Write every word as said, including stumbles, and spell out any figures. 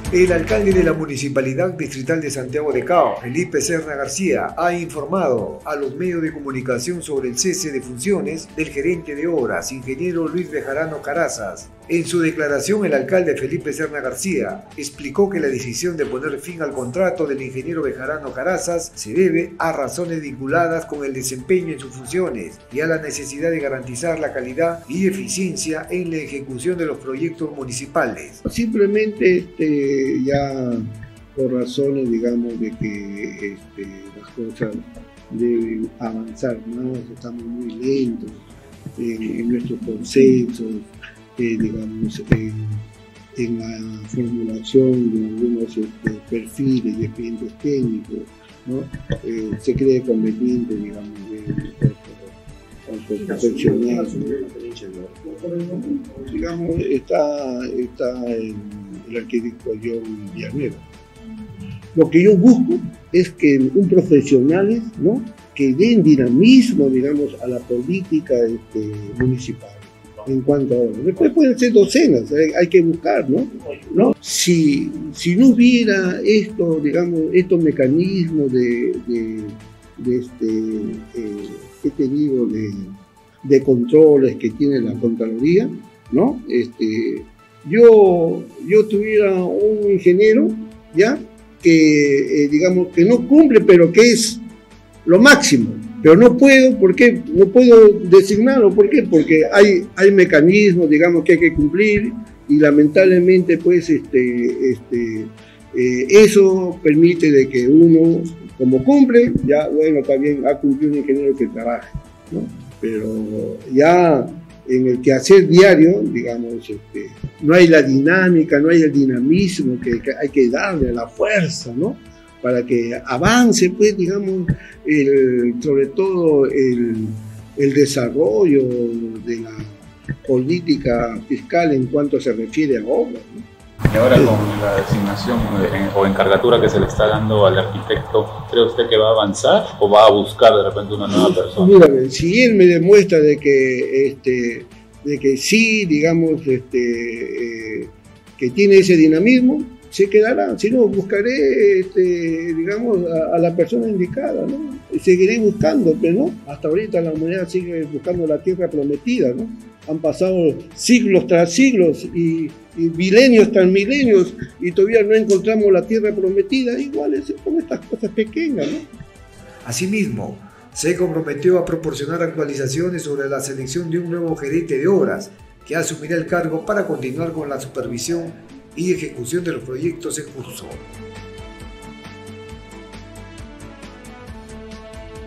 El alcalde de la Municipalidad Distrital de Santiago de Cao, Felipe Serna García, ha informado a los medios de comunicación sobre el cese de funciones del gerente de obras, ingeniero Luis Bejarano Carazas. En su declaración, el alcalde Felipe Serna García explicó que la decisión de poner fin al contrato del ingeniero Bejarano Carazas se debe a razones vinculadas con el desempeño en sus funciones y a la necesidad de garantizar la calidad y eficiencia en la ejecución de los proyectos municipales. Simplemente este, ya por razones, digamos, de que este, las cosas deben avanzar más, estamos muy lentos en, en nuestros consensos, eh, digamos, en, en la formulación de algunos este, perfiles de expedientes técnicos, ¿no? Eh, se cree conveniente, digamos, de, perfeccionar, digamos, está, está el, el arquitecto John Villanueva. Lo que yo busco es que un profesionales, ¿no?, que den dinamismo, digamos, a la política este, municipal en cuanto a obras. Después pueden ser docenas, hay, hay que buscar, ¿no? ¿No? Si, si no hubiera esto, digamos, estos mecanismos de, de, de este, eh, ¿qué te digo?, de, de controles que tiene la Contraloría, ¿no? Este, yo, yo tuviera un ingeniero, ¿ya?, que, eh, digamos, que no cumple, pero que es lo máximo, pero no puedo, ¿por qué? No puedo designarlo, ¿por qué? Porque hay, hay mecanismos, digamos, que hay que cumplir y lamentablemente, pues, este, este, eh, eso permite de que uno, como cumple, ya, bueno, también ha cumplido un ingeniero que trabaja, ¿no? Pero ya en el quehacer diario, digamos, este, no hay la dinámica, no hay el dinamismo que, que hay que darle, la fuerza, ¿no?, para que avance, pues, digamos, el, sobre todo el, el desarrollo de la política fiscal en cuanto se refiere a obras, ¿no? Y ahora con la designación eh, o encargatura que se le está dando al arquitecto, ¿cree usted que va a avanzar o va a buscar de repente una nueva persona? Mira, si él me demuestra de que, este, de que sí, digamos, este, eh, que tiene ese dinamismo, se quedará. Si no, buscaré, este, digamos, a, a la persona indicada, ¿no? Y seguiré buscando, pero no, hasta ahorita la humanidad sigue buscando la tierra prometida, ¿no? Han pasado siglos tras siglos y, y milenios tras milenios y todavía no encontramos la tierra prometida. Igual es con estas cosas pequeñas, ¿no? Asimismo, se comprometió a proporcionar actualizaciones sobre la selección de un nuevo gerente de obras que asumirá el cargo para continuar con la supervisión y ejecución de los proyectos en curso.